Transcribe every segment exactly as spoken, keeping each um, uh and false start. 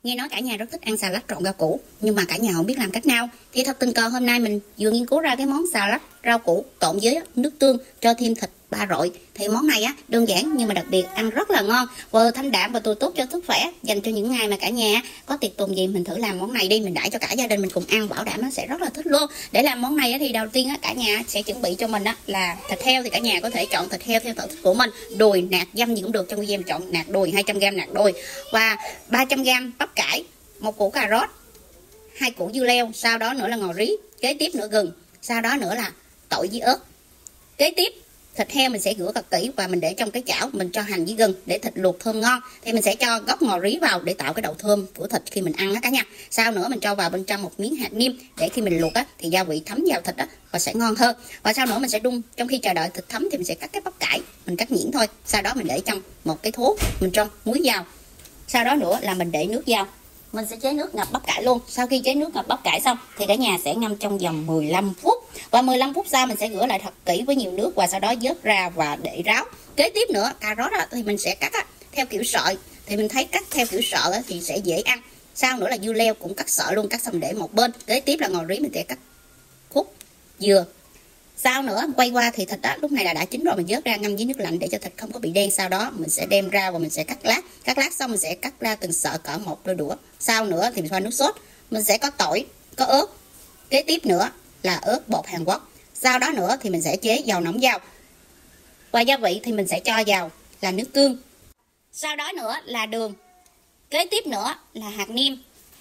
Nghe nói cả nhà rất thích ăn xà lách trộn rau củ, nhưng mà cả nhà không biết làm cách nào. Thì thật tình cờ hôm nay mình vừa nghiên cứu ra cái món xà lách rau củ trộn với nước tương cho thêm thịt ba rọi. Thì món này á đơn giản nhưng mà đặc biệt ăn rất là ngon, vừa thanh đạm và vừa tốt cho sức khỏe. Dành cho những ngày mà cả nhà có tiệc tùng gì mình thử làm món này đi, mình đãi cho cả gia đình mình cùng ăn, bảo đảm nó sẽ rất là thích luôn. Để làm món này á, thì đầu tiên á, cả nhà sẽ chuẩn bị cho mình á, là thịt heo. Thì cả nhà có thể chọn thịt heo theo sở thích của mình, đùi, nạc, dăm gì cũng được. Trong video mình chọn nạc đùi, hai trăm gam nạc đùi và ba trăm gam bắp cải, một củ cà rốt, hai củ dưa leo, sau đó nữa là ngò rí, kế tiếp nữa gừng, sau đó nữa là tỏi với ớt. Kế tiếp thịt heo mình sẽ rửa thật kỹ và mình để trong cái chảo, mình cho hành với gừng để thịt luộc thơm ngon. Thì mình sẽ cho gốc ngò rí vào để tạo cái độ thơm của thịt khi mình ăn á cả nhà. Sau nữa mình cho vào bên trong một miếng hạt niêm để khi mình luộc á thì gia vị thấm vào thịt á và sẽ ngon hơn. Và sau nữa mình sẽ đun, trong khi chờ đợi thịt thấm thì mình sẽ cắt cái bắp cải, mình cắt nhuyễn thôi. Sau đó mình để trong một cái thố, mình cho muối vào. Sau đó nữa là mình để nước vào. Mình sẽ chế nước ngập bắp cải luôn. Sau khi chế nước ngập bắp cải xong thì cả nhà sẽ ngâm trong vòng mười lăm phút. Và mười lăm phút sau mình sẽ rửa lại thật kỹ với nhiều nước và sau đó vớt ra và để ráo. Kế tiếp nữa, cà rốt thì mình sẽ cắt theo kiểu sợi. Thì mình thấy cắt theo kiểu sợi thì sẽ dễ ăn. Sau nữa là dưa leo cũng cắt sợi luôn, cắt xong để một bên. Kế tiếp là ngò rí mình sẽ cắt khúc dừa. Sau nữa quay qua thì thịt đó lúc này là đã chín rồi, mình vớt ra ngâm với nước lạnh để cho thịt không có bị đen. Sau đó mình sẽ đem ra và mình sẽ cắt lát, cắt lát xong mình sẽ cắt ra từng sợi cỡ một đôi đũa. Sau nữa thì mình pha nước sốt, mình sẽ có tỏi, có ớt. Kế tiếp nữa là ớt bột Hàn Quốc. Sau đó nữa thì mình sẽ chế dầu nóng vào. Và gia vị thì mình sẽ cho vào là nước tương. Sau đó nữa là đường. Kế tiếp nữa là hạt niêm.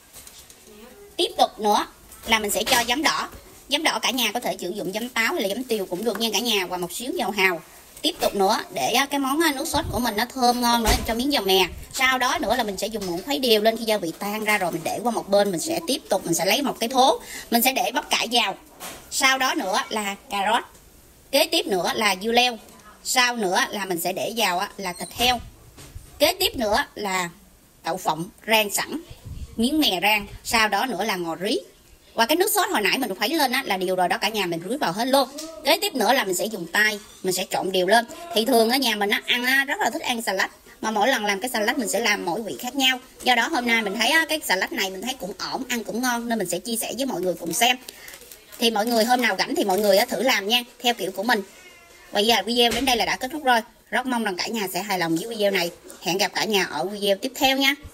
Tiếp tục nữa là mình sẽ cho giấm đỏ. Giấm đỏ cả nhà có thể sử dụng giấm táo hay là giấm tiêu cũng được nha cả nhà, và một xíu dầu hào. Tiếp tục nữa để cái món nước sốt của mình nó thơm ngon nữa, cho miếng dầu mè. Sau đó nữa là mình sẽ dùng muỗng khuấy đều lên. Khi gia vị tan ra rồi mình để qua một bên, mình sẽ tiếp tục mình sẽ lấy một cái thố, mình sẽ để bắp cải vào. Sau đó nữa là cà rốt. Kế tiếp nữa là dưa leo. Sau nữa là mình sẽ để vào là thịt heo. Kế tiếp nữa là đậu phộng rang sẵn, miếng mè rang. Sau đó nữa là ngò rí. Và cái nước sốt hồi nãy mình khuấy lên á là điều rồi đó cả nhà, mình rưới vào hết luôn. Kế tiếp nữa là mình sẽ dùng tay, mình sẽ trộn đều lên. Thì thường ở nhà mình á ăn á, rất là thích ăn xà lách, mà mỗi lần làm cái xà lách mình sẽ làm mỗi vị khác nhau. Do đó hôm nay mình thấy á, cái xà lách này mình thấy cũng ổn, ăn cũng ngon nên mình sẽ chia sẻ với mọi người cùng xem. Thì mọi người hôm nào rảnh thì mọi người á, thử làm nha, theo kiểu của mình. Và giờ video đến đây là đã kết thúc rồi. Rất mong rằng cả nhà sẽ hài lòng với video này. Hẹn gặp cả nhà ở video tiếp theo nha.